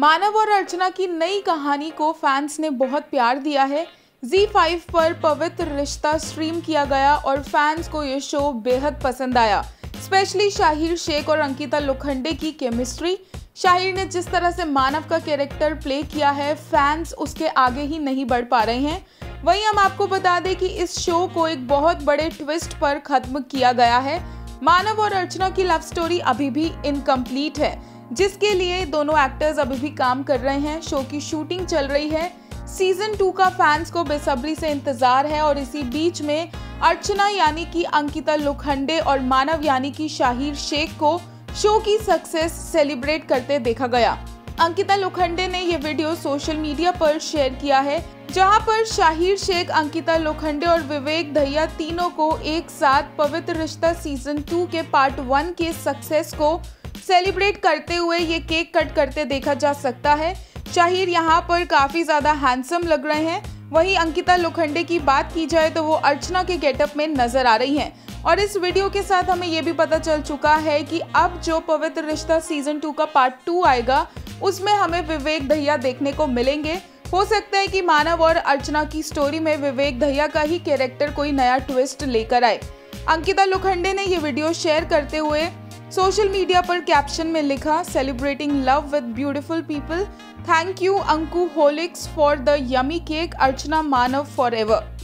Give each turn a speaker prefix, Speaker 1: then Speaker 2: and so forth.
Speaker 1: मानव और अर्चना की नई कहानी को फैंस ने बहुत प्यार दिया है। ZEE5 पर पवित्र रिश्ता स्ट्रीम किया गया और फैंस को ये शो बेहद पसंद आया। स्पेशली शाहिर शेख और अंकिता लोखंडे की केमिस्ट्री। शाहिर ने जिस तरह से मानव का कैरेक्टर प्ले किया है, फैंस उसके आगे ही नहीं बढ़ पा रहे हैं। वहीं हम आपको बता दें कि इस शो को एक बहुत बड़े ट्विस्ट पर खत्म किया गया है। मानव और अर्चना की लव स्टोरी अभी भी इनकम्प्लीट है, जिसके लिए दोनों एक्टर्स अभी भी काम कर रहे हैं। शो की शूटिंग चल रही है। सीजन 2 का फैंस को बेसब्री से इंतजार है और इसी बीच में अर्चना यानी कि अंकिता लोखंडे और मानव यानी कि शाहिर शेख को शो की सक्सेस सेलिब्रेट करते देखा गया। अंकिता लोखंडे ने ये वीडियो सोशल मीडिया पर शेयर किया है, जहां पर शाहिर शेख, अंकिता लोखंडे और विवेक दहिया तीनों को एक साथ पवित्र रिश्ता सीजन 2 के पार्ट 1 के सक्सेस को सेलिब्रेट करते हुए ये केक कट करते देखा जा सकता है। शाहिर यहाँ पर काफ़ी ज़्यादा हैंडसम लग रहे हैं। वहीं अंकिता लोखंडे की बात की जाए तो वो अर्चना के गेटअप में नजर आ रही हैं। और इस वीडियो के साथ हमें ये भी पता चल चुका है कि अब जो पवित्र रिश्ता सीजन 2 का पार्ट 2 आएगा, उसमें हमें विवेक दहिया देखने को मिलेंगे। हो सकता है कि मानव और अर्चना की स्टोरी में विवेक दहिया का ही कैरेक्टर कोई नया ट्विस्ट लेकर आए। अंकिता लोखंडे ने ये वीडियो शेयर करते हुए सोशल मीडिया पर कैप्शन में लिखा, celebrating love with beautiful people, thank you Ankuholics for the yummy cake, Archana Manav for ever.